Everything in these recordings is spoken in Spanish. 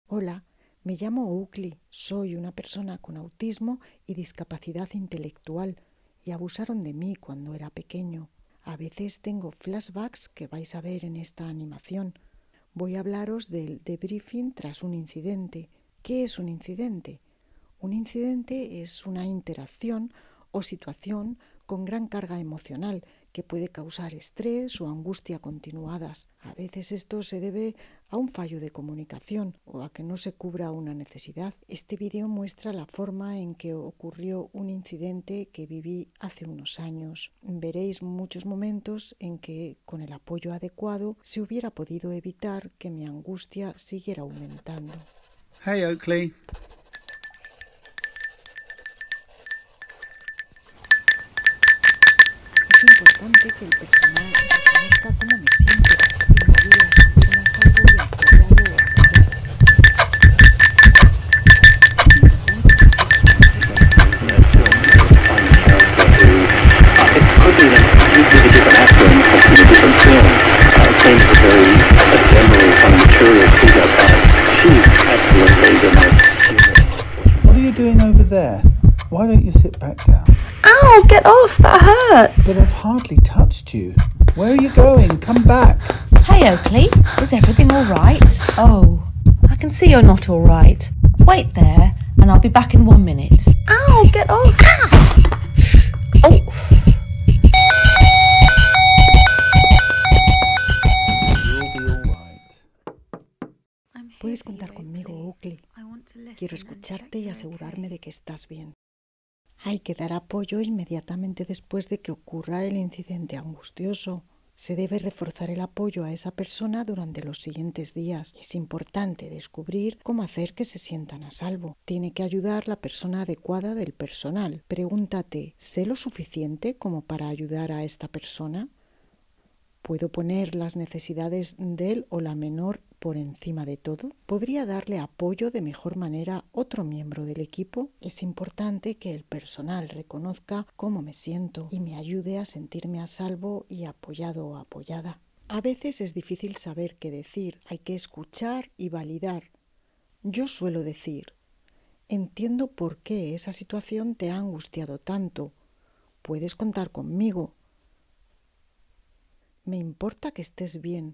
Hola, me llamo Oakley, soy una persona con autismo y discapacidad intelectual y abusaron de mí cuando era pequeño. A veces tengo flashbacks que vais a ver en esta animación. Voy a hablaros del debriefing tras un incidente. ¿Qué es un incidente? Un incidente es una interacción o situación con gran carga emocional que puede causar estrés o angustia continuadas. A veces esto se debe a un fallo de comunicación o a que no se cubra una necesidad. Este vídeo muestra la forma en que ocurrió un incidente que viví hace unos años. Veréis muchos momentos en que, con el apoyo adecuado, se hubiera podido evitar que mi angustia siguiera aumentando. Hey, Oakley. Es importante que el personal reconozca cómo me siento y me ayude a sentirme a salvo y apoyado o apoyada. What are you doing over there? Why don't you sit back down? Ow, get off, that hurts. But I've hardly touched you. Where are you going? Come back. Hey, Oakley, is everything all right? Oh, I can see you're not all right. Wait there, and I'll be back in 1 minute. Ow, get off. Oh. You'll be all right. Puedes contar conmigo, Oakley. Quiero escucharte y asegurarme de que estás bien. Hay que dar apoyo inmediatamente después de que ocurra el incidente angustioso. Se debe reforzar el apoyo a esa persona durante los siguientes días. Es importante descubrir cómo hacer que se sientan a salvo. Tiene que ayudar la persona adecuada del personal. Pregúntate, ¿sé lo suficiente como para ayudar a esta persona? ¿Puedo poner las necesidades de él o la menor por encima de todo? ¿Podría darle apoyo de mejor manera otro miembro del equipo? Es importante que el personal reconozca cómo me siento y me ayude a sentirme a salvo y apoyado o apoyada. A veces es difícil saber qué decir, hay que escuchar y validar. Yo suelo decir, entiendo por qué esa situación te ha angustiado tanto. Puedes contar conmigo. Me importa que estés bien.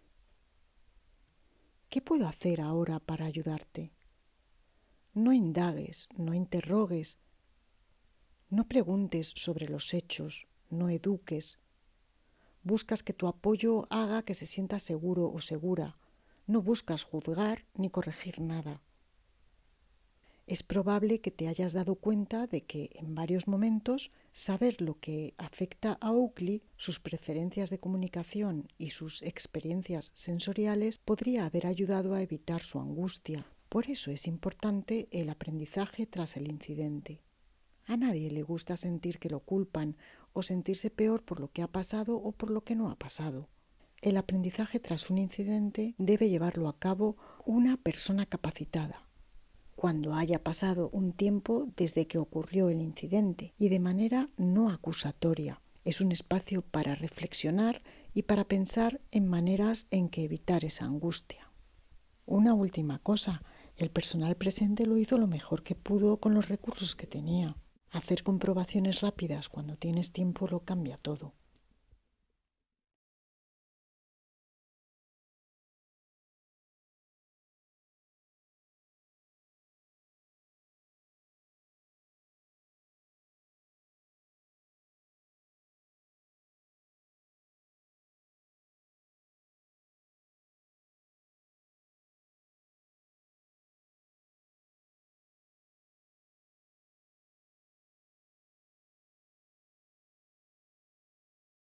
¿Qué puedo hacer ahora para ayudarte? No indagues, no interrogues, no preguntes sobre los hechos, no eduques. Buscas que tu apoyo haga que se sienta seguro o segura. No buscas juzgar ni corregir nada. Es probable que te hayas dado cuenta de que en varios momentos saber lo que afecta a Oakley, sus preferencias de comunicación y sus experiencias sensoriales podría haber ayudado a evitar su angustia. Por eso es importante el aprendizaje tras el incidente. A nadie le gusta sentir que lo culpan o sentirse peor por lo que ha pasado o por lo que no ha pasado. El aprendizaje tras un incidente debe llevarlo a cabo una persona capacitada, cuando haya pasado un tiempo desde que ocurrió el incidente y de manera no acusatoria. Es un espacio para reflexionar y para pensar en maneras en que evitar esa angustia. Una última cosa, el personal presente lo hizo lo mejor que pudo con los recursos que tenía. Hacer comprobaciones rápidas cuando tienes tiempo lo cambia todo.